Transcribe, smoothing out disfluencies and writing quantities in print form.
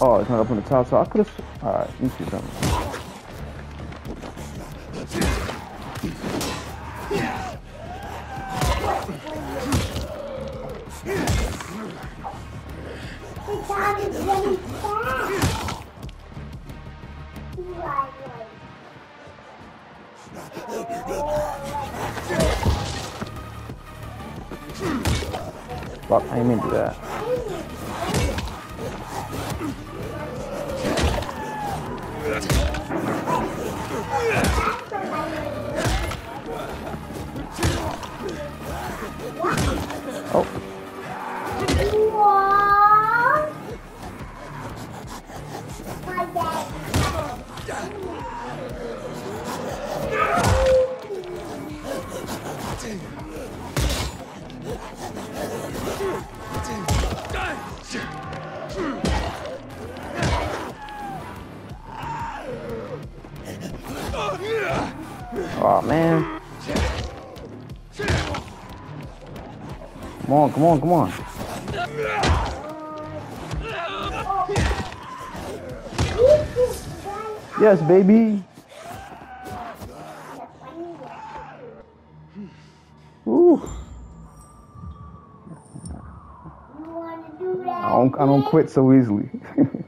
Oh, it's not up on the top, so I could have. Alright, you see something. Fuck, I didn't mean to do that. Oh. Oh man. Come on, come on, come on. Yes, baby. Ooh. I don't quit so easily.